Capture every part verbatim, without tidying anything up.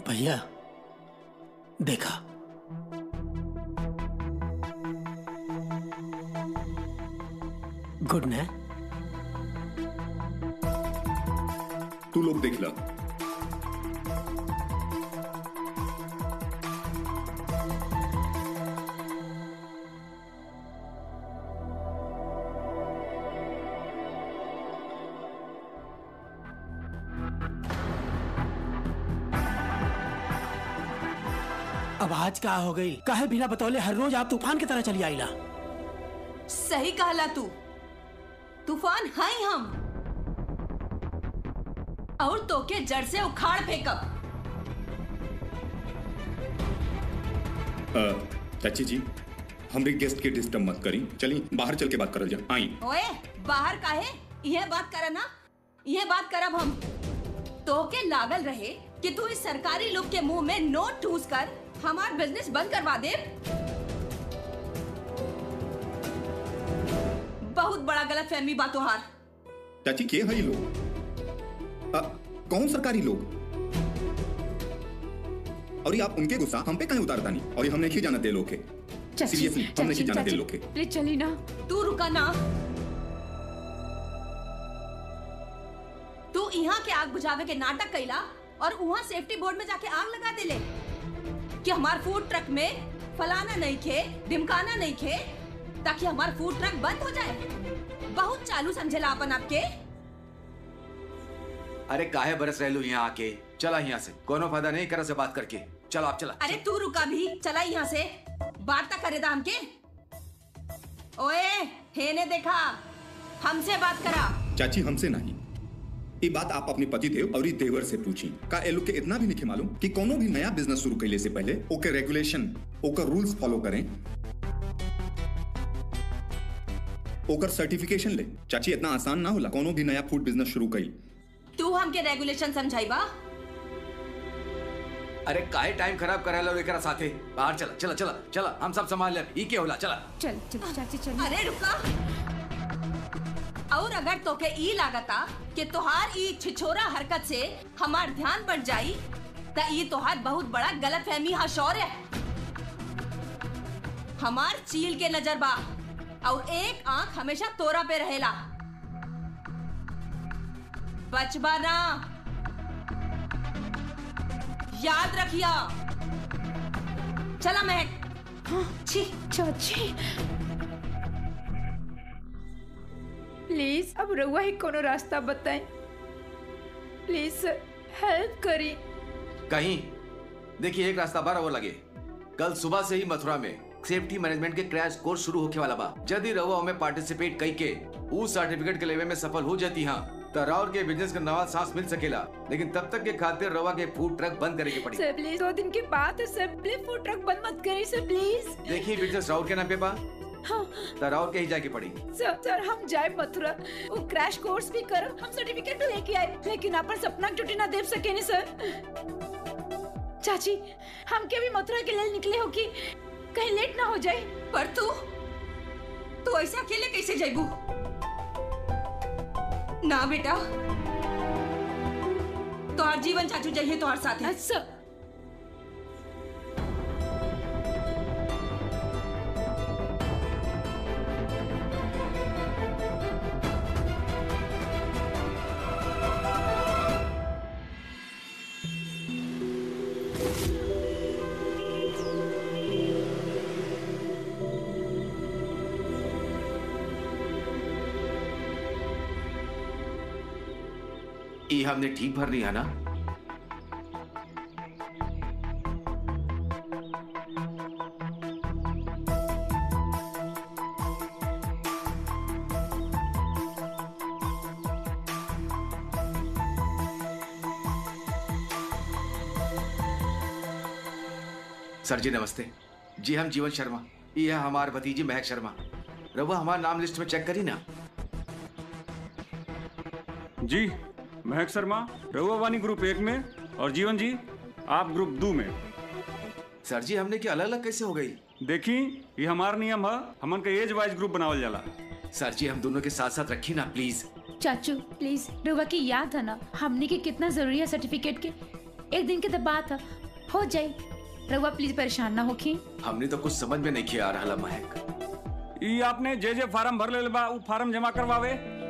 भैया देखा, गुड ना? तू लोग देख ला। अब आज क्या हो गई? काहे बिना बतौले हर रोज आप तूफान की तरह चली आईला। सही कहला तू, तूफान है हम और तो के जड़ से उखाड़ फेंकब। चाची जी, हमरे गेस्ट के डिस्टर्ब मत करी, चली बाहर चल के बात करल जा। आई। ओए बाहर काहे? यह बात करा ना, यह बात करब हम। तो के लागल रहे कि तू इस सरकारी लोग के मुंह में नोट ठूस कर हमार बिजनेस बंद करवा दे। बहुत बड़ा गलत फहमी बात तोहार। चाची के है ये लोग? आ, कौन सरकारी लोग? और ये आप उनके गुस्सा हम पे कहीं उतारता नहीं, और ये हम नहीं जानते लोग के। सीरियसली हम नहीं जानते लोग के। प्लीज चली ना। तू रुका ना। तू यहाँ के आग बुझावे के नाटक कैला और वहाँ सेफ्टी बोर्ड में जाके आग लगा देले कि हमार फूड ट्रक में फलाना नहीं खे, ढिमकाना नहीं खे, ताकि हमार फूड ट्रक बंद हो जाए। बहुत चालू समझेला अपन आपके। अरे काहे बरस रहे लो यहाँ आके? चला यहाँ से, कोनो फायदा नहीं करा से बात करके। चलो आप चला। अरे तू रुका भी, चला यहाँ से, बात तक करे दाम के। ओए हेने देखा, हमसे बात करा। चाची हमसे नहीं, ये बात आप अपने पति देव और देवर से पूछी। का ए लोग के इतना भी नहीं मालूम कि कोनो भी नया बिजनेस शुरू करने से पहले ओके रेगुलेशन, ओकर रूल्स फॉलो करें, ओकर सर्टिफिकेशन ले। चाची इतना आसान ना होला कोनो भी नया फूड बिजनेस शुरू करी। तू हमके रेगुलेशन समझाइबा? अरे काहे टाइम खराब करा लो एकरा साथे। बाहर चला चला चला चला, हम सब संभाल ले। ई के होला? चला चल चल चाची चल। अरे रुका। और अगर तोके ई लागता कि तोहार ई छिछोरा हरकत से हमार ध्यान बढ़ जाई, ता ई तोहार बहुत बड़ा गलत फहमी हा शौर्य। हमार चील के नजर बा और एक आंख हमेशा तोरा पे रहेला। बचबा ना, याद रखिया। चला महक। छी चाची प्लीज अब रहुआ ही कोनो रास्ता बताएं। प्लीज सर हेल्प करी। कहीं देखिए एक रास्ता बार वो लगे। कल सुबह से ही मथुरा में सेफ्टी मैनेजमेंट के क्रैश कोर्स शुरू होके वाला बा। यदि रहुआ में पार्टिसिपेट कई के उस सर्टिफिकेट के लेवे में सफल हो जाती हाँ, तो राउर के बिजनेस का नवा सांस मिल सकेला। लेकिन तब तक के खातिर रवा के फूड ट्रक बंद करे के पड़ी। सर प्लीज, दो दिन के बाद है सर, प्लीज फूड ट्रक बंद मत करिए सर प्लीज। देखिए बिजनेस राउर के नाम पे बा। हाँ। तो राउर के ही जाके पड़ी। सर सर हम जाए मथुरा, वो क्रैश कोर्स भी कर, हम सर्टिफिकेट भी लेके आए, लेकिन अपन सपना छुट्टी ना दे सके नहीं सर। चाची हम के भी मथुरा के लिए निकले हो कि कहीं लेट ना हो जाए। पर तू तू ऐसे अकेले कैसे जाइबू? ना बेटा, तोहार जीवन चाचू जाइए तोहार साथ है। अच्छा ये हमने ठीक भर लिया ना? सर जी नमस्ते जी, हम जीवन शर्मा, ये है हमारे भतीजी महक शर्मा। रवा हमारा नाम लिस्ट में चेक करी ना। जी महक शर्मा रहुआ वानी ग्रुप एक में और जीवन जी आप ग्रुप दो में। सर जी हमने क्या अलग अलग कैसे हो गई? देखी ये हमारा नियम है, हमन का एज वाइज ग्रुप बनावल जाला। सर जी हम दोनों के साथ साथ रखी ना प्लीज। चाचू प्लीज, रहुआ की याद है ना हमने की कितना जरूरी है सर्टिफिकेट के। एक दिन के तो बात है, हो जाए। रउआ प्लीज परेशान ना होखी। हमने तो कुछ समझ में नहीं किया आ रहा महक। ये आपने जे जे फार्म भर ले बा, वो फार्म जमा करवावे।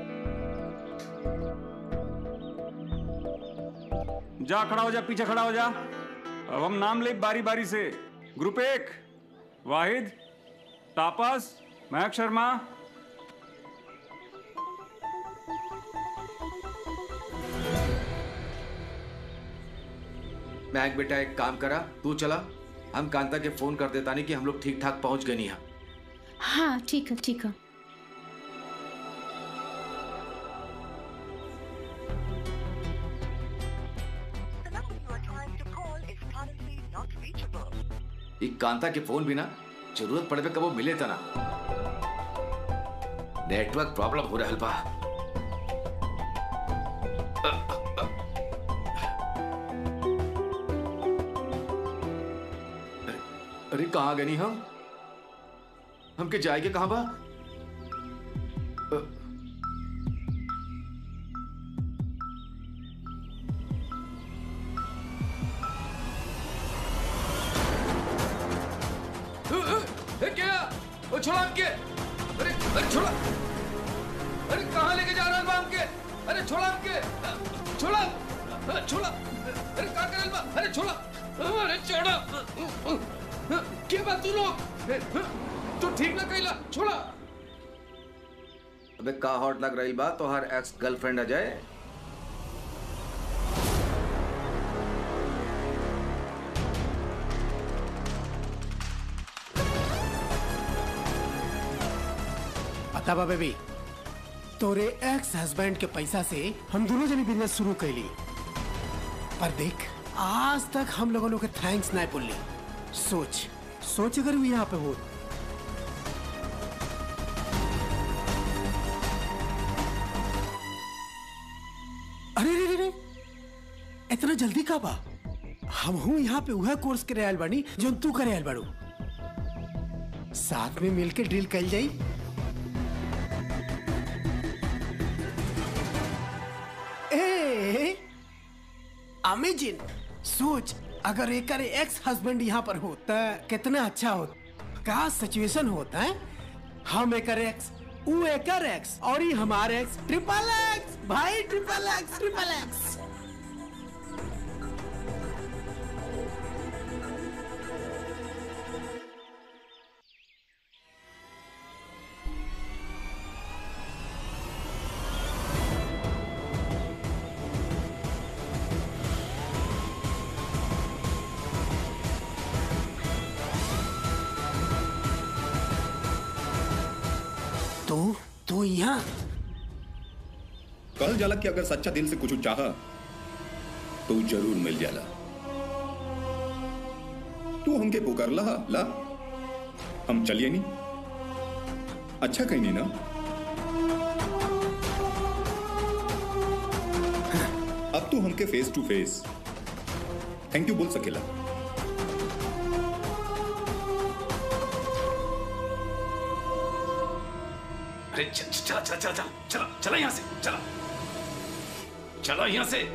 जा खड़ा हो जा, पीछे खड़ा हो जा। अब हम नाम ले बारी बारी से। ग्रुप एक वाहिद, तापस, महक शर्मा। महक बेटा एक काम करा, तू चला, हम कांता के फोन कर देता नहीं कि हम लोग ठीक ठाक पहुंच गए नहीं। हाँ ठीक है ठीक है। एक कांता के फोन भी ना जरूरत पड़े पे कब वो मिले था ना। नेटवर्क प्रॉब्लम हो रहा है बा। अरे, अरे कहाँ गए नहीं हम? हमके जाएंगे कहाँ बा? क्या? वो छोड़ा हमके। अरे अरे छोड़ा। अरे कहाँ लेके जा रहा है हमके? अरे छोड़ा हमके। छोड़ा छोड़ा। अरे कहाँ कर रहा है? अरे छोड़ा। अरे छोड़ा। क्या बात तू लोग? तू ठीक ना कहला? छोड़ा। अबे का हॉट लग रही बात तो हर एक्स गर्लफ्रेंड आ जाए। पता बा बेबी, तोरे एक्स हस्बैंड के पैसा से हम दोनों जने बिजनेस शुरू कैली, पर देख आज तक हम लोगों के थैंक्स नहीं बोली। सोच सोच अगर वो यहाँ पे हो। अरे रे रे इतना जल्दी का बा? हम हूँ यहाँ पे वह कोर्स करे आयल बानी जो तू करे आयल बाड़ू। साथ में मिलके डील कर जाई। अमेजिंग। सोच अगर एक एक्स हस्बैंड यहाँ पर होता कितना अच्छा होता। क्या सिचुएशन होता है? हम एक एक्स, वो एक एक्स और ये हमारे एक्स, ट्रिपल एक्स भाई, ट्रिपल एक्स ट्रिपल एक्स। तो तो यहाँ कल जाला कि अगर सच्चा दिल से कुछ चाहा तो जरूर मिल जाला। तू हमके पुकार ला ला, हम चलिए नहीं। अच्छा कहीं नहीं ना? अब तू हमके face to face thank you बोल सकेला। अरे चला चला चला चला चला चला यहां से, चला चला यहां से।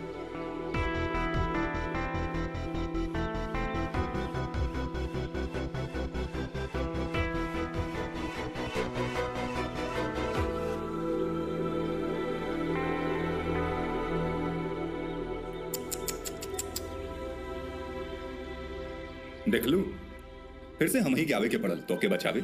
देख लू फिर से हम ही के आवे के पड़ल तो के बचावे।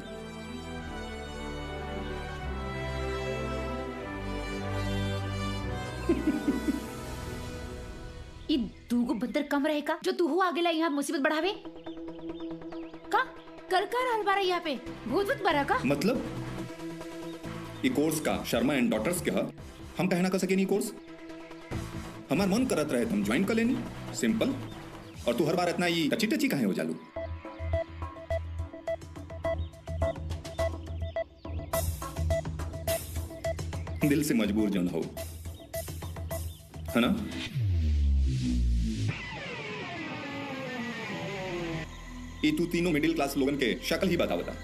ये दूगो बंदर कम रहेगा जो तू हो आगे ला यहाँ मुसीबत बढ़ावे का कर कर हल बारा यहाँ पे भूत भूत बरा का मतलब ये कोर्स का शर्मा एंड डॉटर्स के हा हम कहना कर सके नहीं कोर्स। हमार मन करत रहे तुम ज्वाइन कर लेनी सिंपल। और तू हर बार इतना ही टची टची काहे हो जालू? दिल से मजबूर जन हो, है ना? ये तू तीनों मिडिल क्लास लोगन के शक्ल ही बता बता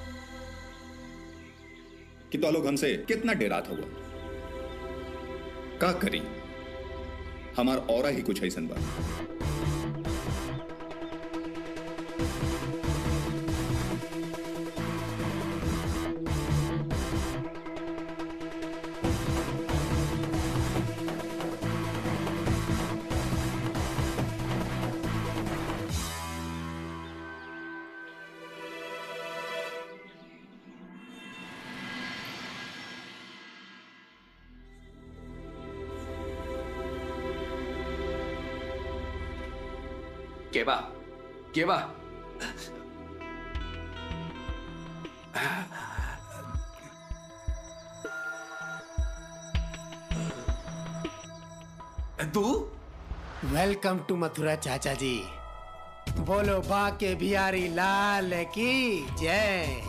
कि तो लोग हमसे कितना डेरात हुआ। का करी हमार औरा ही कुछ ऐसन बा। केबा केबा तू वेलकम टू मथुरा चाचा जी। बोलो बाके बिहारी लाल की जय।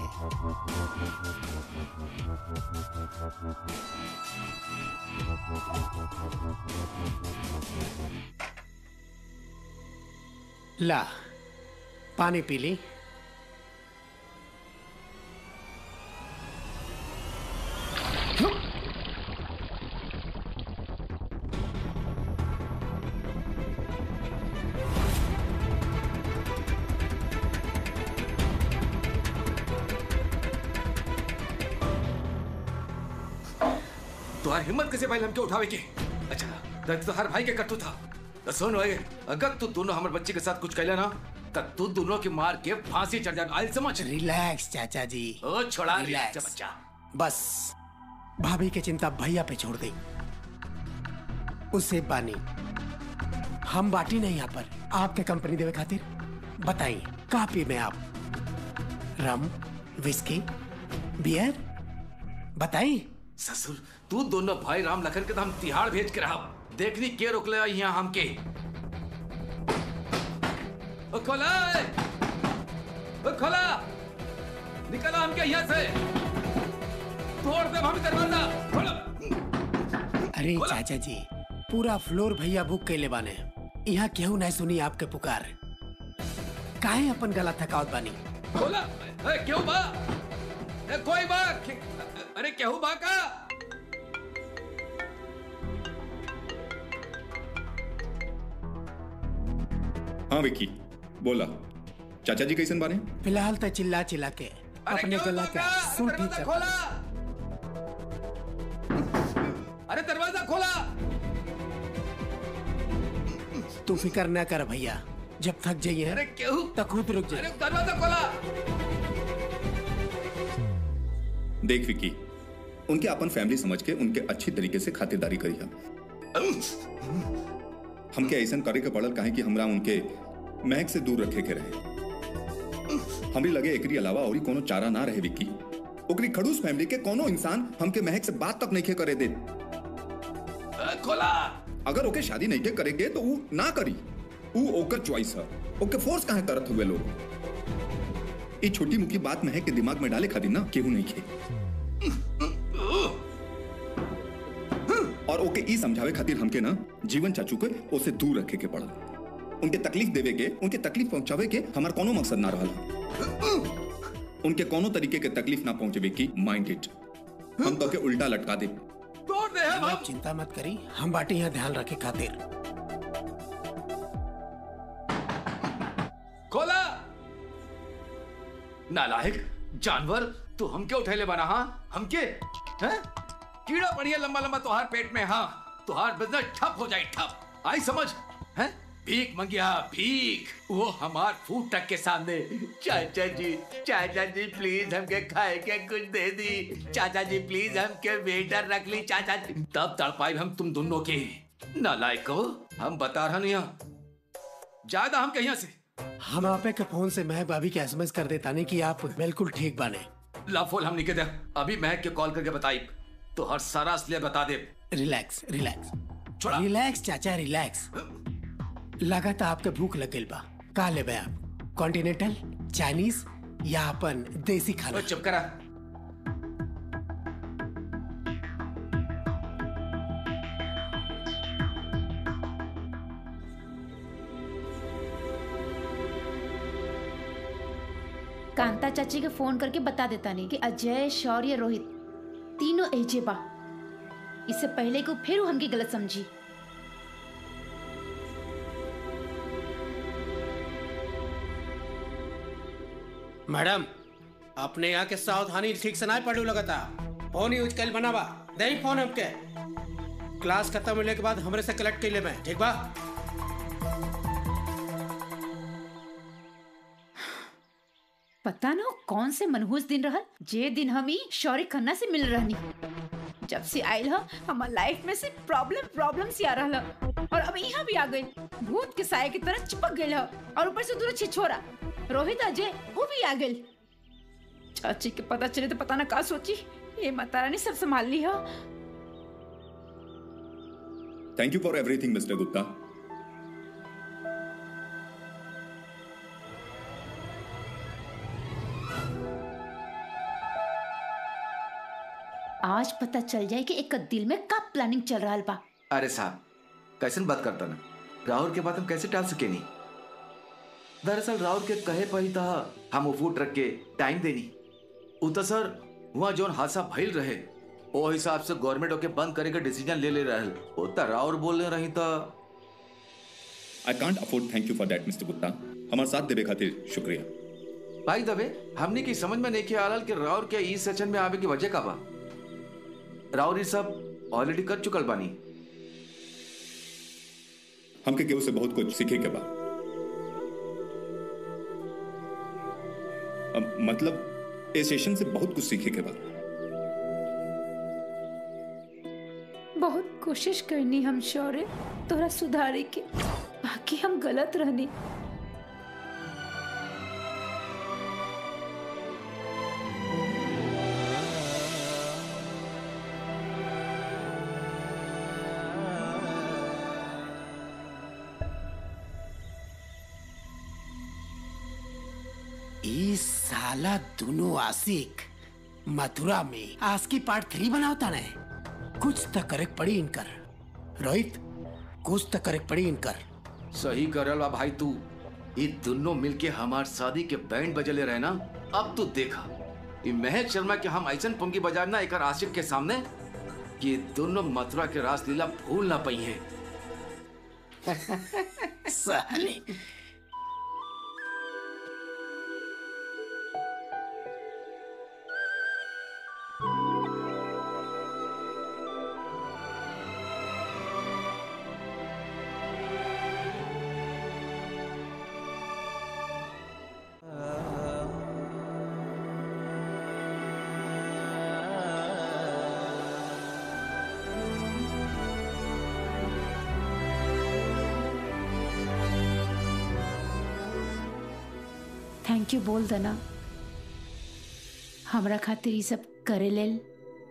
ला पानी पी ली। तुम्हारी हिम्मत कैसे भाई हमके उठावे के? अच्छा दर्द तो हर भाई के कट्टू था। तो सुन भाई, अगर तू दोनों हमारे बच्चे के साथ कुछ कहले ना तब तू दोनों की मार के फांसी चढ़ जाएगा। आई समझ? रिलैक्स चाचा जी। ओ छोड़ा रिलैक्स बच्चा। बस भाभी की चिंता भैया पे छोड़ दे। उससे बानी हम बाटी नहीं यहाँ पर आपके कंपनी देवे खातिर। बताइए कापी में आप रम विस्की बियर बताइए। ससुर तू दोनों भाई राम लखन के तो हम तिहाड़ भेज के रहा। देखनी के रोक ले यहाँ हमके। ओ खोला ओ खोला निकला हमके यहाँ से। तोड़ दे हम दरवाजा खोला। अरे चाचा जी पूरा फ्लोर भैया बुक कैले बाने। यहाँ केहू नहीं सुनी आपके पुकार। काहे अपन गला थकावत बानी। खोला ए क्यों बा ए कोई बा अरे केहू बा का? हाँ विक्की बोला। चाचा जी कैसन बाने? फिलहाल तो चिल्ला चिल्ला के अपने गला का सुन ठीक कर। खोला अरे दरवाजा खोला। तू फिक्र न कर भैया, जब थक जाइए अरे केहू तो खुद रुक जाइए। अरे दरवाजा खोला। देख विक्की, उनके अपन फैमिली समझ के उनके अच्छी तरीके से खातिरदारी करी है। हमके ऐसा करे के पड़ल काहे कि हमरा उनके महक से दूर रखे के रहे। हमरी लगे एकरी अलावा और कोनो चारा ना रहे विक्की। ओकरी खड़ूस फैमिली के कोनो इंसान हमके महक से बात तक नहीं के करे दे। खोला अगर ओके शादी नहीं के करेगे तो वो ना करी। वो ओकर चॉइस है। ओके फोर्स काहे करत हुए लोग। ये छोटी मुखी बात महक के दिमाग में डाले खातिर ना केहू नहीं खे। और ओके ई समझावे खातिर हमके ना जीवन चाचू के ओसे दूर रखे के पड़ल। उनके तकलीफ देवे के, उनके तकलीफ पहुंचावे के हमार कोनो मकसद ना रहल। उनके कोनो तरीके के तकलीफ ना पहुंचवे की माइंड इट। हम तो के उल्टा लटका दे। तोड़ दे हम। आप चिंता मत करी, हम बाटी यहाँ ध्यान रखे खातिर। खोला नालायक जानवर, तू हमके उठैले बना? हाँ हमके हैं? कीड़ा पड़िया लंबा लंबा तुहार पेट में। हाँ तुहार बिजनेस ठप हो जाए ठप। आई समझ? हैं भीख मंगिया भीख, वो हमार फूड ट्रक के सामने। चाचा जी चाचा जी प्लीज हमके खाए के कुछ दे दी। चाचा जी प्लीज हमके वेटर रख ली चाचा जी। तब तड़पाई हम तुम दोनों के। नालायक हो, हम बता रहा नहीं ज्यादा हम कहीं से। हम आपे के फोन से महक भाभी के एसएमएस कर देता नहीं कि आप बिल्कुल ठीक बने। लाफोल हम निकल दे। अभी महक के कॉल करके बताई तो हर सारा असलियत बता दे। रिलैक्स रिलैक्स छोड़ा। रिलैक्स चाचा रिलैक्स। लगाता आपके भूख लग गई बा। का लेबे आप? कॉन्टिनेंटल, चाइनीज या अपन देसी खाना? चुप करा। कांता चाची के फोन करके बता देता नहीं कि अजय, शौर्य, रोहित तीनों एजे बा। इससे पहले को फिर हमकी गलत समझी। मैडम अपने यहाँ के सावधानी ठीक से ना पढ़ू लगता। फोन यूज कल बनावा दे फोन हमके। क्लास खत्म होने के बाद हमरे से कलेक्ट कर ले मैं, ठीक बा? पता ना कौन से मनहूस दिन रहल जे दिन हम ही शौर्य खन्ना से मिल रहनी। जब से आयल ह हमार लाइफ में से प्रॉब्लम प्रॉब्लम सी आ रहा। और अब यहाँ भी आ गई, भूत के साये की तरह चिपक गई है। और ऊपर से दूर छिछोरा रोहित अजय वो भी आ गई। चाची के पता चले तो पता ना का सोची। ये माता रानी सब संभाल ली है। Thank you for everything mister Gupta. आज पता चल जाए कि एक दिल में कब प्लानिंग चल रहा बा। अरे साहब कैसन बात करता ना, राहुल के बात हम कैसे टाल सके नहीं। दरअसल राहुल के कहे पर ही था हम वो फूड ट्रक के टाइम देनी उतर सर वहाँ जोन हादसा भइल रहे वो हिसाब से गवर्नमेंट ओके बंद करे के डिसीजन ले ले रहल उतर राहुल बोलने रही था। I can't afford thank you for that mister Gupta. हमारे साथ देवे खातिर शुक्रिया। भाई दबे हमने की समझ में नहीं किया आलल कि राहुल के इस सेशन में आवे की वजह का बा। राहुल ये सब ऑलरेडी कर चुकल बानी। हमके केहू से बहुत कुछ सीखे के बा। अब मतलब इस सेशन से बहुत कुछ सीखे के बा। बहुत कोशिश करनी हम शौर्य तोरा सुधारे के, बाकी हम गलत रहनी। इस साला दोनों आशिक मथुरा में आज की पार्ट थ्री बनावता ने। कुछ तो करेक्ट पड़ी इनकर। रोहित कुछ तो करेक्ट पड़ी इनकर। सही करल बा भाई तू। ये दोनों मिलके हमार शादी के बैंड बजले रहे ना। अब तू देखा ये महक शर्मा के हम ऐसा पुंगी बजा ना एक आशिक के सामने कि दोनों मथुरा के रासलीला भूल ना पाई है। साले थैंक यू बोल देना हमरा खातिर ये सब करे लेल।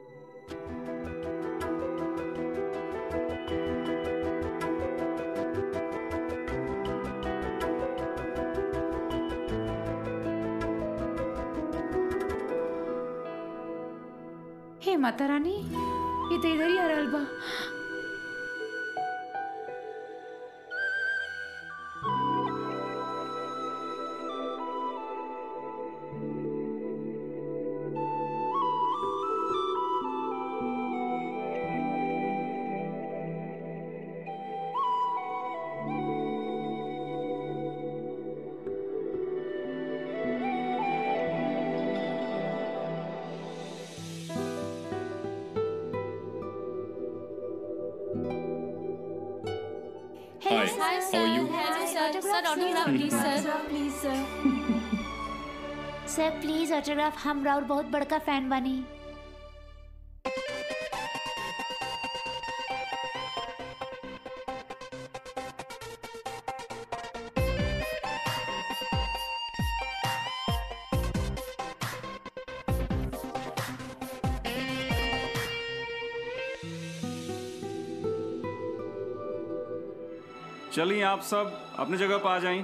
हे माता रानी ये तो इधर ही आ रहल बा। Hi, how are you? Sir please autograph. हम राउर बहुत बड़का फैन बनी। चलिए आप सब अपनी जगह पर आ जाएं।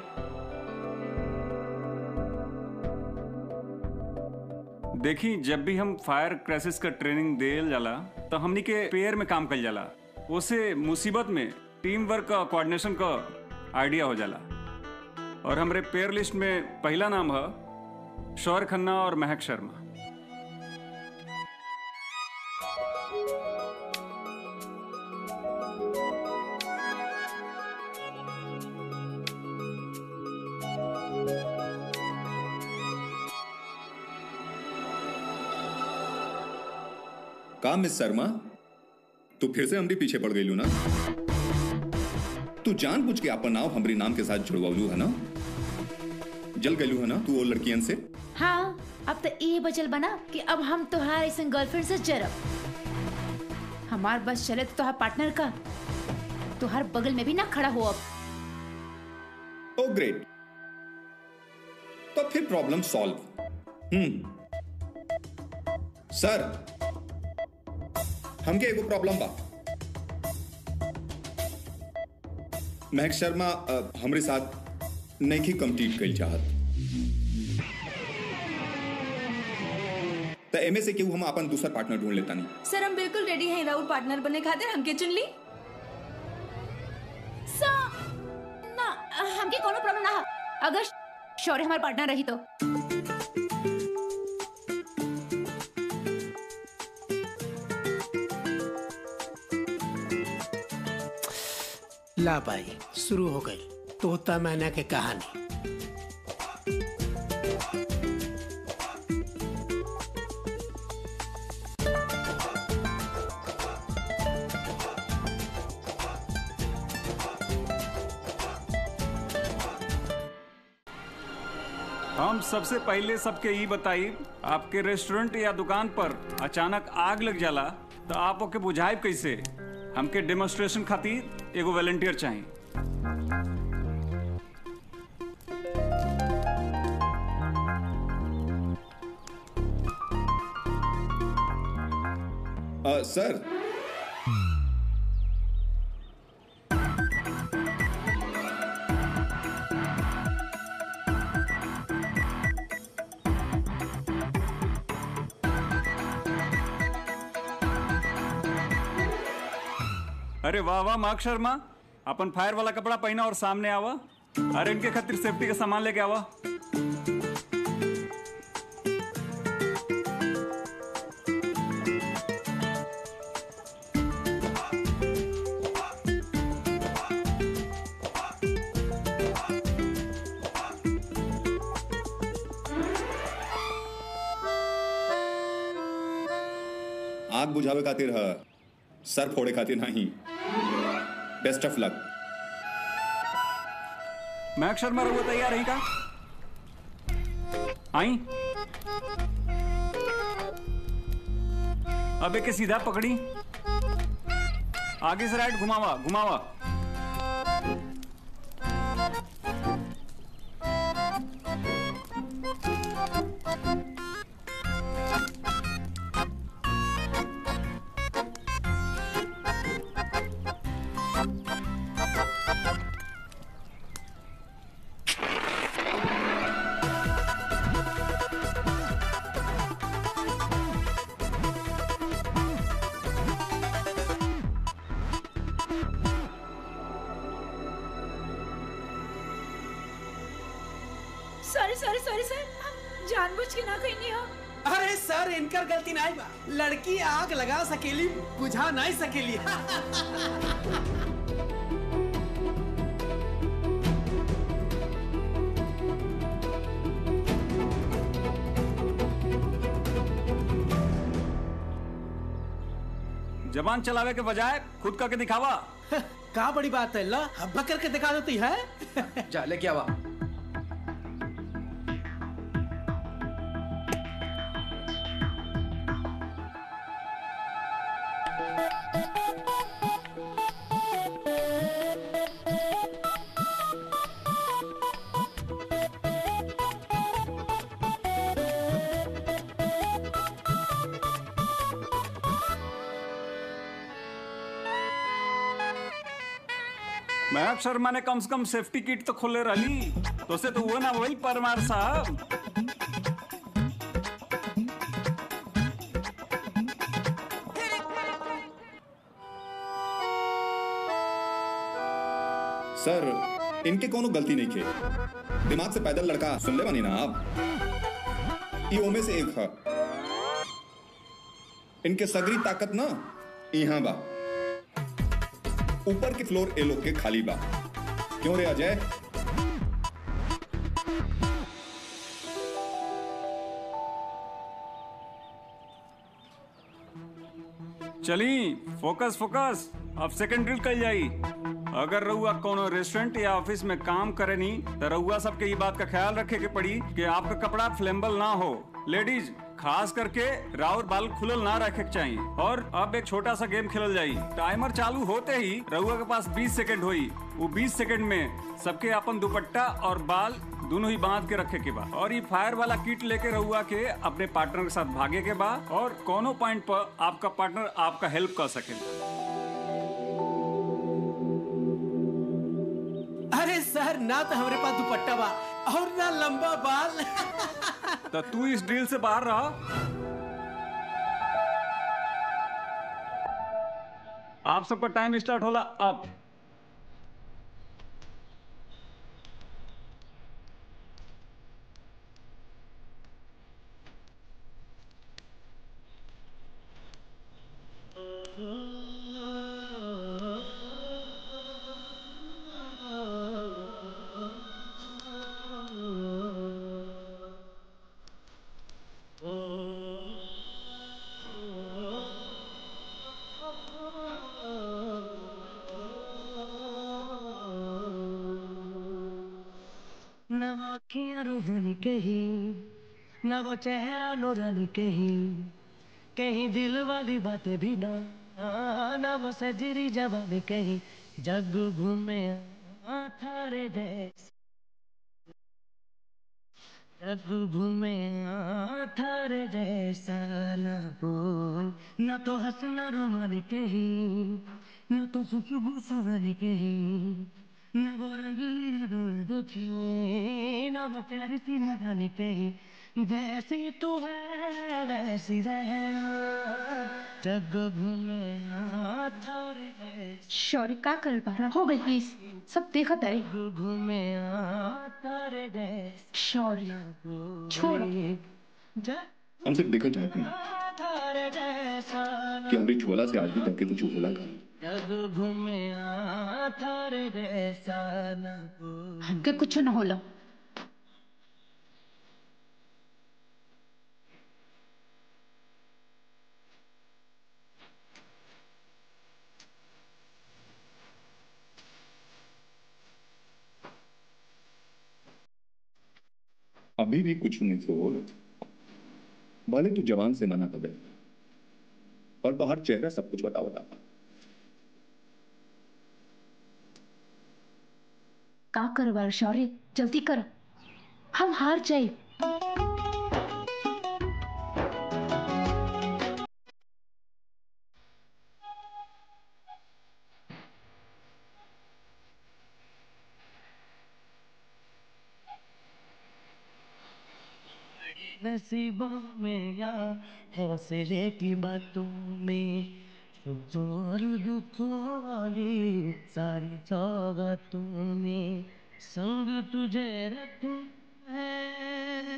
देखी जब भी हम फायर क्राइसिस का ट्रेनिंग देल जाला तो हमनी के पेयर में काम कल जाला। उसे मुसीबत में टीम वर्क का कोऑर्डिनेशन का आइडिया हो जाला। और हमरे पेयर लिस्ट में पहला नाम है शौर्य खन्ना और महक शर्मा। का मिस शर्मा तू फिर से हमरी पीछे पड़ गई लू ना। तू जानबूझ के अपन नाम हमरी नाम के साथ जुड़वालू है ना। जल गलू है ना तू वो लड़कियन से। हाँ अब तो ये बचल बना कि अब हम तुहार ऐसे गर्लफ्रेंड से जरब। हमार बस चले तो तुहार पार्टनर का तुहार बगल में भी ना खड़ा हो अब। ओ ग्रेट, तो फिर प्रॉब्लम सॉल्व। हम्म सर, हमके एगो प्रॉब्लम बा। महक शर्मा अ, हमरे साथ नहीं कंप्लीट कइल चाहत, तो एमे से क्यों हम अपन दूसरा पार्टनर ढूंढ लेता नहीं। सर हम बिल्कुल रेडी हैं राउर पार्टनर बनने खातिर, हमके चुन ली। सा ना हमके कोनो प्रॉब्लम ना है, अगर शौर्य हमारा पार्टनर रही तो। ला भाई, शुरू हो गई तोता मैना के कहानी। हम सबसे पहले सबके ई बताई, आपके रेस्टोरेंट या दुकान पर अचानक आग लग जाला तो आप ओके बुझाइब कैसे? हमके डेमोन्स्ट्रेशन खातिर एगो वॉलंटियर चाहिए। आ, सर अरे वाह वाह मार्क शर्मा, अपन फायर वाला कपड़ा पहना और सामने आवा। अरे इनके खातिर सेफ्टी का सामान लेके आवा। आग बुझावे खातिर है, सर फोड़े खातिर नहीं। Best of luck. Mehak Sharma रहुआ तैयार है का? आई अब एक सीधा पकड़ी, आगे से राइट घुमावा घुमावा। सॉरी सॉरी सॉरी सर, हम जानबूझ के ना कहीं नहीं हो। अरे सर, इनकर गलती नहीं बा। लड़की आग लगा सकेली, बुझा नहीं सकेली। जबान चलावे के बजाय खुद करके दिखावा। का बड़ी बात है, ला हब्बा करके दिखा देती है। जा लेके आवा। महक शर्मा ने कम से कम सेफ्टी किट तो खोले रही, तो से तो वो ना वही परमार साहब। सर, इनके कोनो गलती नहीं खे। दिमाग से पैदल लड़का सुन ले बानी ना आप। ई ओमे से एक है। इनके सगरी ताकत ना यहाँ बा। ऊपर की फ्लोर ए लोग के खाली बा। क्यों रे अजय? चली फोकस फोकस, अब सेकंड ड्रिल कल जाई। अगर रउआ कोनो रेस्टोरेंट या ऑफिस में काम करे नी तो रउआ सबके ये बात का ख्याल रखे के पड़ी कि आपका कपड़ा फ्लेम्बल ना हो। लेडीज खास करके राउर बाल खुलल ना रखे के चाहिए। और अब एक छोटा सा गेम खेलल जाई। टाइमर चालू होते ही रउआ के पास बीस सेकंड होई। वो बीस सेकंड में सबके अपन दुपट्टा और बाल दोनों ही बांध के रखे के बा। और ये फायर वाला किट लेके रउआ के अपने पार्टनर के साथ भागे के बा और कोनो पॉइंट पर आपका पार्टनर आपका हेल्प कर सके। अरे सर, ना तो हमारे पास दुपट्टा बा और ना लंबा बाल। तो तू इस डील से बाहर रहा। आप सबका टाइम स्टार्ट होला अब। न वो अखियाँ रोज़ानी कहीं, न वो चेहरा नूरानी कहीं, कहीं दिल वाली बातें भी ना, न वो सजरी जवानी कहीं, जग घूमे थारे देश, जग घूमे थारे जैसा न हो, न तो हंसना रोमानी कहीं, न तो खुशबू सुहानी कहीं, न वो रंगली दुखी, न वो प्यारी सी नगानी कहीं, जैसी तू है वैसी रहना, जग घूमे थारे जैसा। शौर्य का कर पा रहा हो गई प्लीज, सब देखा तारे। घूमे थारे जैसा। शौर्य छोड़। हम सिर्फ देखना चाहते हैं कि हमारी ज्वाला से आज भी तक के कुछ बोला का। हमके कुछ न होला। अभी भी कुछ नहीं सोच, भले तू जवान से मना कर और बाहर चेहरा सब कुछ बता बता। का कर बार शौर्य, जल्दी कर, हम हार जाए। नसीबों में या हौसले की बातों में और दुखों वाली सारी सौगातों में संग तुझे रखूं है,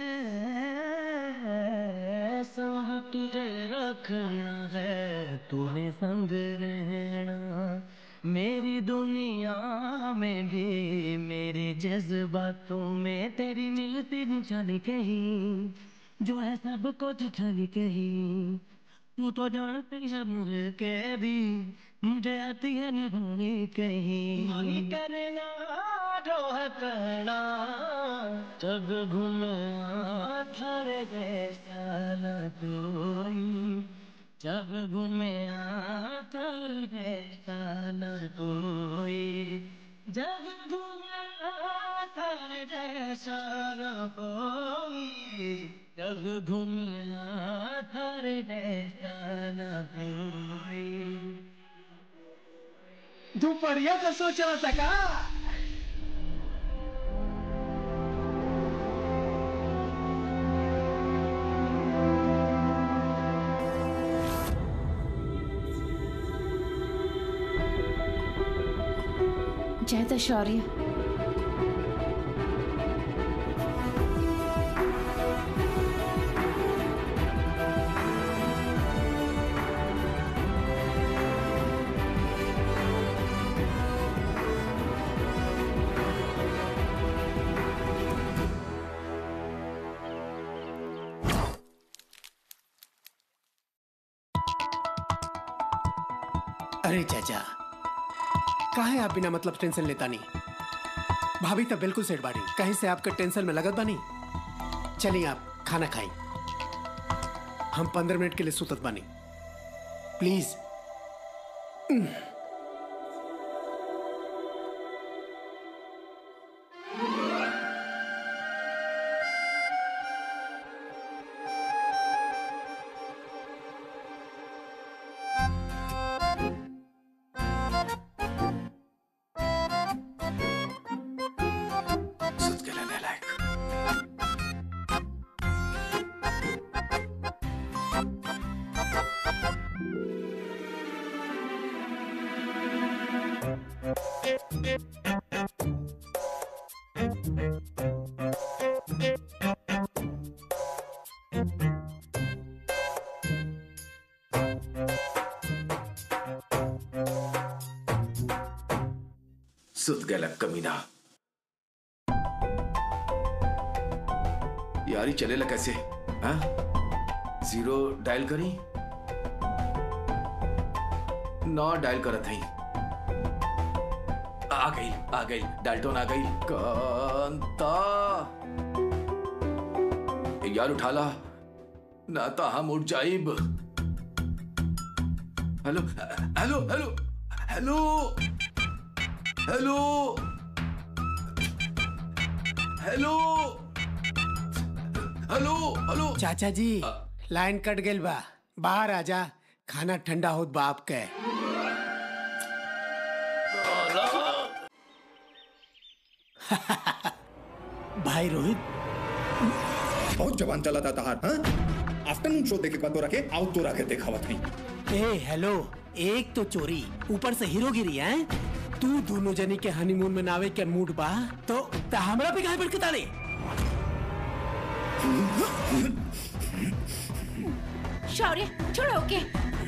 संग तुझे रखना है, तूने संग रहना। मेरी दुनिया में भी मेरे जज्बातों में तेरी मिलती निशानी कहीं, जो है सब कुछ छली कहीं। तू तो जानती है मुझे के भी, मुझे आती है निभानी कहीं। मानी करना जो है कहना, जग घूमे थारे जैसा न कोई, जग घूमे थारे जैसा न कोई, जग घूमे थारे जैसा न कोई, जग घूमे थारे जैसा न कोई। दोपहरिया का सोच रहा था का? जय तो शौर्य। अरे चाचा, काहे आप बिना मतलब टेंशन लेता नहीं? भाभी तो बिल्कुल सेट बाड़ी, कहीं से आपका टेंशन में लगत बानी। चलिए आप खाना खाएं। हम पंद्रह मिनट के लिए सुतत बानी, प्लीज। सुत गया कमीना। यार ही चलेला कैसे? हाँ? जीरो डायल करी नौ डायल करत हई। आ गई आ गई डाल्टन आ गई। कांता यार उठाला ना तो हम उठ जाइब। Hello hello hello hello hello hello hello hello. चाचा जी लाइन कट गई बा, बाहर आजा, खाना ठंडा होत बा आपके। भाई रोहित बहुत जवान चला था तहार। हाँ? आफ्टरनून शो देखे के बाद तो रखे आउट तो रखे देखावत नहीं। ए हेलो, एक तो चोरी ऊपर से हीरोगिरी है। तू दोनों जनी के हनीमून में नावे के मूड बा तो ता हमरा पे काहे भड़कता रे? शौर्य छोड़ो के।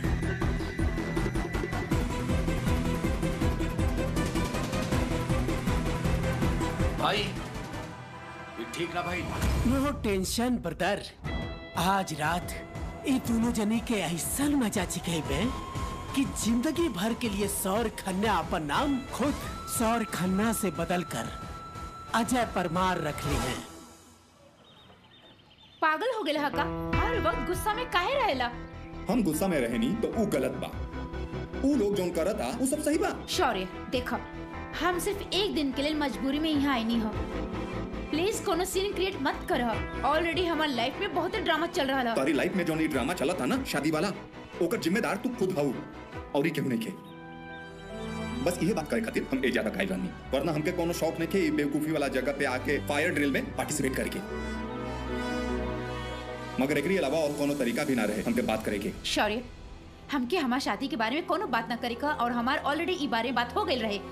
भाई ये ठीक ना भाई? नो टेंशन ब्रदर, आज रात ये दोनों जनी के ऐसा मजा चिखेबे कि जिंदगी भर के लिए सौर खन्ना अपन नाम खुद सौर खन्ना से बदल कर अजय परमार रख ली है। पागल हो गए का? हर वक्त गुस्सा में काहे रहेला? हम गुस्सा में रहे नहीं तो ऊ गलत बा। ऊ लोग जो करत आ ऊ सब सही बा। शौर्य देखो, हम सिर्फ एक दिन के लिए मजबूरी में यहाँ आई नहीं हो। प्लीज कोनो सीन क्रिएट मत करो। ऑलरेडी हमारी लाइफ में बहुत ड्रामा चल रहा है। तारी लाइफ में जो नहीं ड्रामा चला था ना शादी वाला, ओकर जिम्मेदार तू खुद हऊ और ही क्यों नहीं के। बस ये बात करे खातिर हम ए ज्यादा कायल रहनी, वरना हमके कोनो शौक नहीं के बेवकूफी वाला जगह पे आके फायर ड्रिल में पार्टिसिपेट करके। मगर एकरी अलावा और कोनो तरीका भी ना रहे हमके बात करे के। शौर्य हमके हमार शादी के बारे में कोनो बात ना करेगा और हमार ऑलरेडी ई बारे में बात हो गई रहे।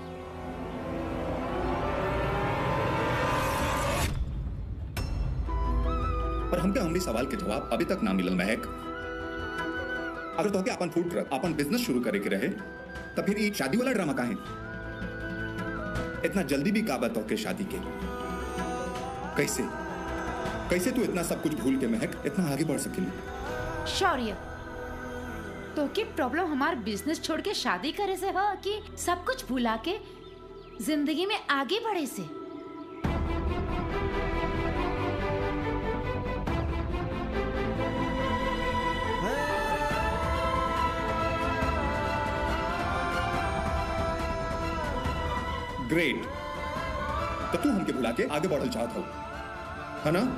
पर हमके हमरी सवाल के जवाब अभी तक ना मिलल महक। अगर तो के अपन फूड ट्रक अपन बिजनेस शुरू करे के रहे तो फिर ये शादी वाला ड्रामा काहे? इतना जल्दी भी का बात के शादी के? कैसे कैसे तू इतना सब कुछ भूल के महक इतना आगे बढ़ सकेली? शौर्य तो की प्रॉब्लम हमार बिजनेस छोड़ के शादी करे से हो कि सब कुछ भुला के जिंदगी में आगे बढ़े से? ग्रेट, तो तू हमके भुला के आगे बढ़ल चाहत हो, है ना?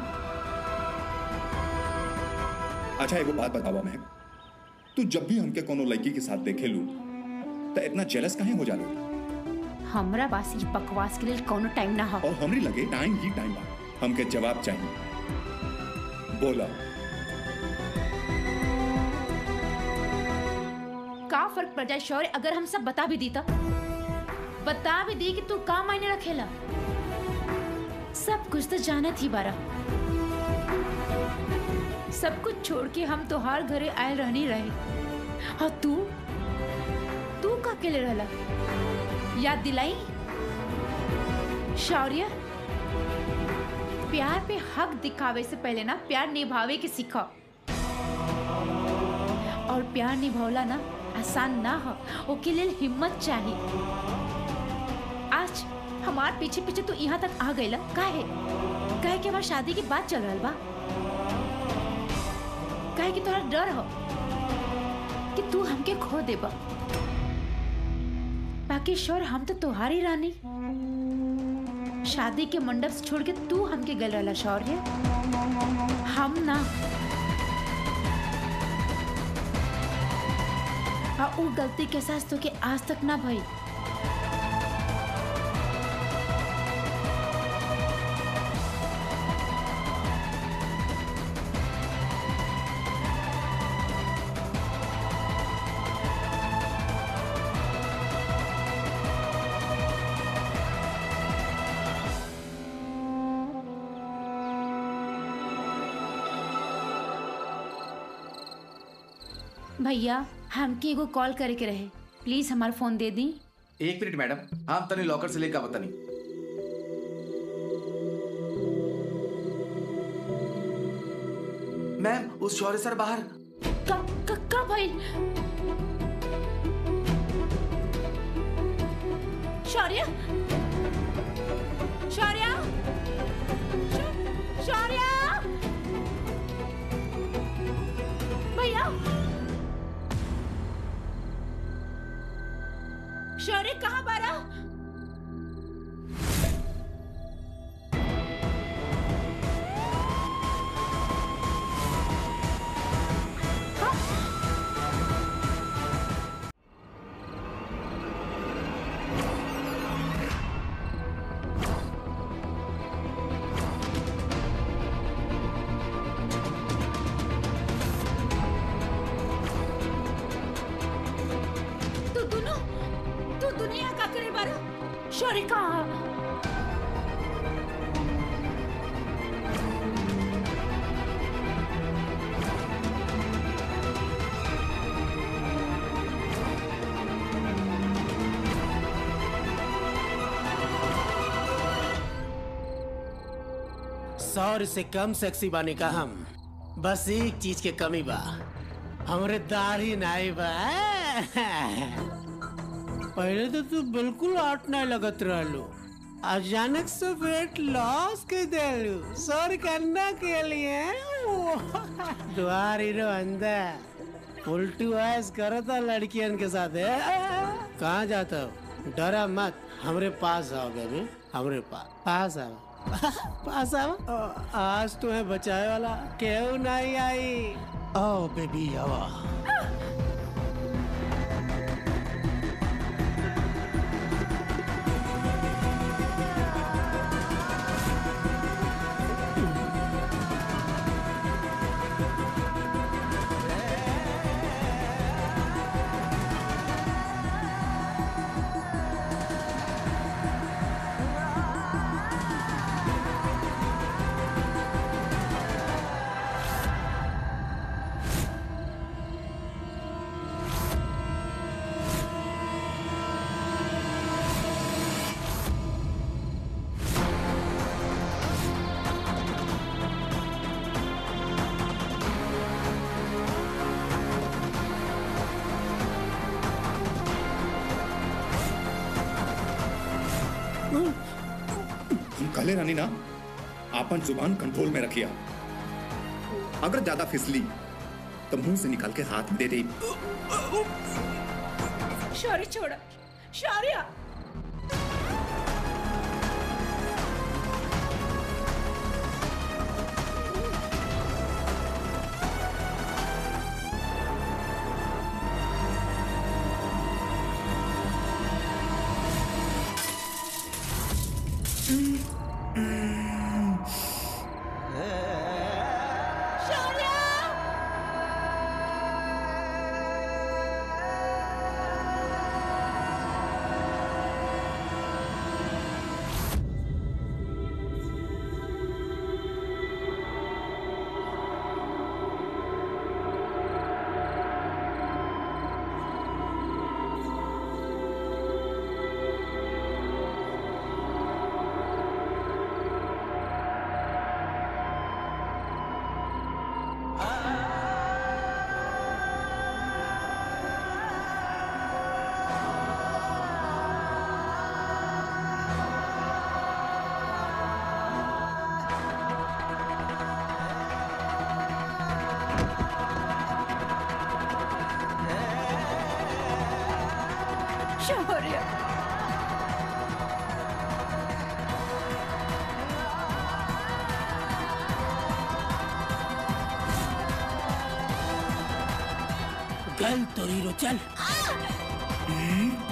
अच्छा एगो बात बतावा महक, तू जब भी हमके कोनो लड़की के साथ देखे लू तो इतना जेलस काहे हो जालू? हमरा पास ये बकवास के लिए कोनो टाइम ना हो। और हमरी लगे टाइम ही टाइम बा। हमके जवाब चाहिए, बोला। का फर्क पड़ जाए शौर्य अगर हम सब बता भी दी तो? बता भी दी कि तू का मायने रखेला? सब कुछ तो जाना थी बारा। सब कुछ छोड़ के हम तोहार घरे आए रहनी रहे और तू तू का अकेले रहला? याद दिलाई शौर्य, प्यार पे हक दिखावे से पहले ना प्यार निभावे के सीखो। और प्यार निभावला ना आसान ना हो, ओके लिए हिम्मत चाहिए। आज हमार पीछे पीछे तू यहाँ तक आ गईला काहे? काहे कि हमार शादी की बात चल रहा बा। काहे कि तोरा डर हो कि तू हमके खो देबा। बाकी शोर हम तो तुम्हारी रानी, शादी के मंडप से छोड़ के तू हमके गल रहा शौर्य, हम ना। और वो गलती के साथ तो के आज तक ना भई। भैया हमके एगो कॉल करे के रहे, प्लीज हमारा फोन दे दी। एक मिनट मैडम, हम तनी लॉकर से लेकर बता नहीं। मैम उस शौर्य सर बाहर कब कब कब भाई? शौर्य शौर्य शौर्य भैया, शौर्य कहाँ बारा? शौर्य कहाँ? सौर से कम सेक्सी बाने का हम, बस एक चीज के कमी बा, हमरे दाढ़ी नाई बा। पहले तो तू बिल्कुल आट नहीं लगत रहलू, अचानक से वेट लॉस कर देलू सर करना के लिए। तुम्हारी रो अंदर उल्टू ऐस करता लड़कियन के साथ है। कहाँ जाता हो? डरा मत, हमरे पास आओ बेबी, हमरे पास पास आओ पास आओ। आज तुम्हें बचाए वाला क्यों नहीं आई? आओ बेबी आओ। कहले रानी ना, आपन जुबान कंट्रोल में रखिया। अगर ज्यादा फिसली तो मुंह से निकाल के हाथ में दे दे। शौर्य छोड़ा, शौर्य। चल तोरीरो चल।